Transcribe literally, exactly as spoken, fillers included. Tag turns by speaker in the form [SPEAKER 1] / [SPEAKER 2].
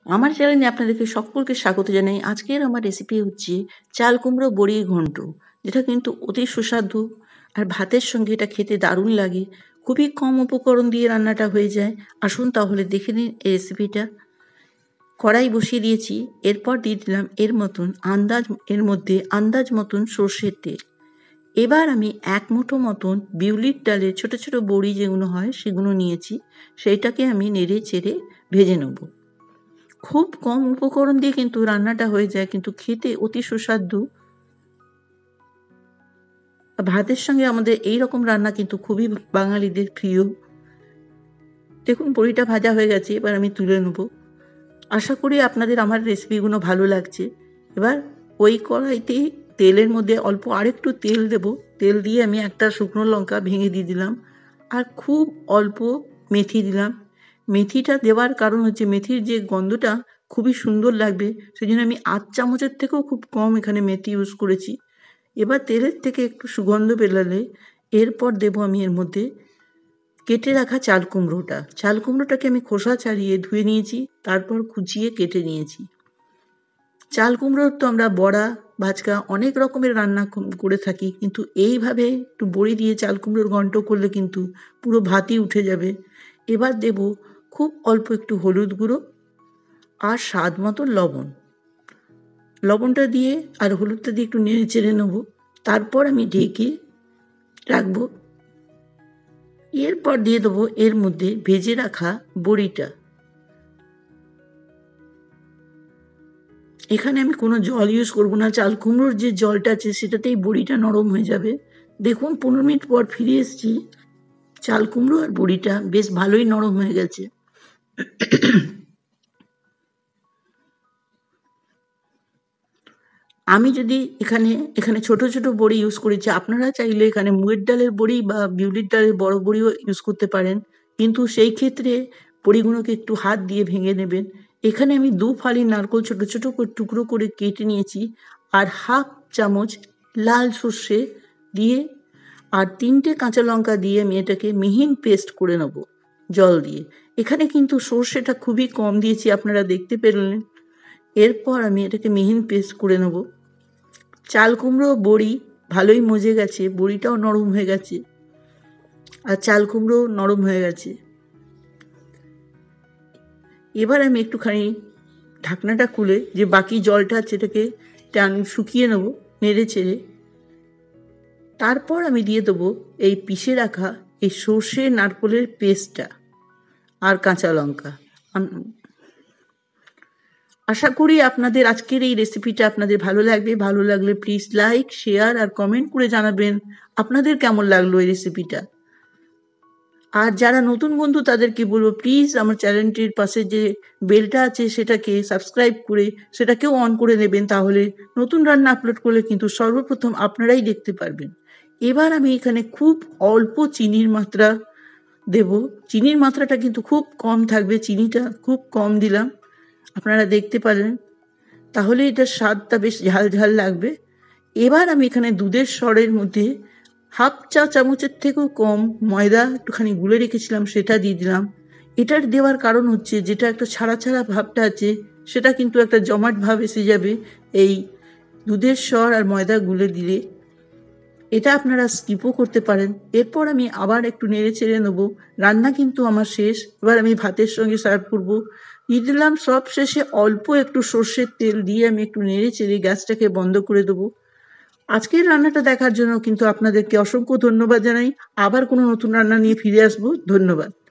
[SPEAKER 1] আমার চ্যানেলে আপনাদেরকে সকলকে স্বাগত জানাই। আজকের আমার রেসিপি হচ্ছে চাল কুমড়ো বড়ির ঘন্ট, যেটা কিন্তু অতি সুস্বাদু আর ভাতের সঙ্গে এটা খেতে দারুণ লাগে। খুবই কম উপকরণ দিয়ে রান্নাটা হয়ে যায়। আসুন তাহলে দেখে নিন এই রেসিপিটা। কড়াই বসিয়ে দিয়েছি, এরপর দিয়ে দিলাম এর মতন আন্দাজ এর মধ্যে আন্দাজ মতন সর্ষের তেল। এবার আমি এক মুঠো মতন বিউলির ডালের ছোট ছোট বড়ি যেগুলো হয় সেগুলো নিয়েছি, সেইটাকে আমি নেড়ে চেড়ে ভেজে নেব। খুব কম উপকরণ দিয়ে কিন্তু রান্নাটা হয়ে যায়, কিন্তু খেতে অতি সুস্বাদু। ভাতের সঙ্গে আমাদের এই রকম রান্না কিন্তু খুবই বাঙালিদের প্রিয়। দেখুন বড়িটা ভাজা হয়ে গেছে, এবার আমি তুলে নেব। আশা করি আপনাদের আমার রেসিপিগুলো ভালো লাগছে। এবার ওই কড়াইতে তেলের মধ্যে অল্প আরেকটু তেল দেব। তেল দিয়ে আমি একটা শুকনো লঙ্কা ভেঙে দিয়ে দিলাম, আর খুব অল্প মেথি দিলাম। মেথিটা দেওয়ার কারণ হচ্ছে মেথির যে গন্ধটা খুবই সুন্দর লাগবে, সেই জন্য আমি আধ চামচের থেকেও খুব কম এখানে মেথি ইউজ করেছি। এবার তেলের থেকে একটু সুগন্ধ বেরোলে এরপর দেবো আমি এর মধ্যে কেটে রাখা চাল কুমড়োটা। চাল কুমড়োটাকে আমি খোসা ছাড়িয়ে ধুয়ে নিয়েছি, তারপর কুচিয়ে কেটে নিয়েছি। চাল কুমড়োর তো আমরা বড়া, ভাজকা অনেক রকমের রান্না করে থাকি, কিন্তু এইভাবে একটু বড়ি দিয়ে চাল কুমড়োর ঘন্ট করলে কিন্তু পুরো ভাতই উঠে যাবে। এবার দেব খুব অল্প একটু হলুদ গুঁড়ো আর স্বাদ মতো লবণ। লবণটা দিয়ে আর হলুদটা দিয়ে একটু নেড়ে চেড়ে নেবো, তারপর আমি ঢেকে রাখবো। এরপর দিয়ে দেবো এর মধ্যে ভেজে রাখা বড়িটা। এখানে আমি কোনো জল ইউজ করবো না, চাল কুমড়োর যে জলটা আছে সেটাতেই বড়িটা নরম হয়ে যাবে। দেখুন পনেরো মিনিট পর ফিরে এসেছি, চাল কুমড়ো আর বড়িটা বেশ ভালোই নরম হয়ে গেছে। আমি যদি এখানে এখানে ছোট ছোট বড়ি ইউজ করেছি, আপনারা চাইলে এখানে মুগের ডালের বড়ি বা বিউলির ডালের বড় বড়িও ইউজ করতে পারেন, কিন্তু সেই ক্ষেত্রে বড়িগুলোকে একটু হাত দিয়ে ভেঙে নেবেন। এখানে আমি দু ফালি নারকোল ছোট ছোট করে টুকরো করে কেটে নিয়েছি, আর হাফ চামচ লাল সর্ষে দিয়ে আর তিনটে কাঁচা লঙ্কা দিয়ে আমি এটাকে মিহিন পেস্ট করে নেব জল দিয়ে। এখানে কিন্তু সর্ষেটা খুবই কম দিয়েছি, আপনারা দেখতে পেলেন। এরপর আমি এটাকে মিহিন পেস্ট করে নেব। চাল কুমড়ো বড়ি ভালোই মজে গেছে, বড়িটাও নরম হয়ে গেছে আর চাল কুমড়ো নরম হয়ে গেছে। এবার আমি একটুখানি ঢাকনাটা খুলে যে বাকি জলটা আছে এটাকে টান শুকিয়ে নেব নেড়ে চেড়ে। তারপর আমি দিয়ে দেবো এই পিষে রাখা এই সর্ষে নারকোলের পেস্টটা আর কাঁচা লঙ্কা। আশা করি আপনাদের আজকের এই রেসিপিটা আপনাদের ভালো লাগবে। ভালো লাগলে প্লিজ লাইক, শেয়ার আর কমেন্ট করে জানাবেন আপনাদের কেমন লাগলো এই রেসিপিটা। আর যারা নতুন বন্ধু তাদেরকে বলবো প্লিজ আমার চ্যানেলটির পাশে যে বেলটা আছে সেটাকে সাবস্ক্রাইব করে সেটাকেও অন করে নেবেন, তাহলে নতুন রান্না আপলোড করলে কিন্তু সর্বপ্রথম আপনারাই দেখতে পারবেন। এবার আমি এখানে খুব অল্প চিনির মাত্রা দেব। চিনির মাত্রাটা কিন্তু খুব কম থাকবে, চিনিটা খুব কম দিলাম, আপনারা দেখতে পারেন, তাহলে এটার স্বাদটা বেশ ঝাল ঝাল লাগবে। এবার আমি এখানে দুধের সরের মধ্যে হাফ চা চামচের থেকেও কম ময়দা একটুখানি গুলে রেখেছিলাম সেটা দিয়ে দিলাম। এটার দেওয়ার কারণ হচ্ছে যেটা একটা ছাড়া ছাড়া ভাবটা আছে সেটা কিন্তু একটা জমাট ভাব এসে যাবে এই দুধের সর আর ময়দা গুলে দিলে। এটা আপনারা স্কিপও করতে পারেন। এরপর আমি আবার একটু নেড়ে চেড়ে নেবো। রান্না কিন্তু আমার শেষ, এবার আমি ভাতের সঙ্গে সার্ভ করবো। দিয়ে দিলাম সব শেষে অল্প একটু সর্ষের তেল দিয়ে আমি একটু নেড়ে চেড়ে গ্যাসটাকে বন্ধ করে দেবো। আজকের রান্নাটা দেখার জন্য কিন্তু আপনাদেরকে অসংখ্য ধন্যবাদ জানাই। আবার কোনো নতুন রান্না নিয়ে ফিরে আসবো। ধন্যবাদ।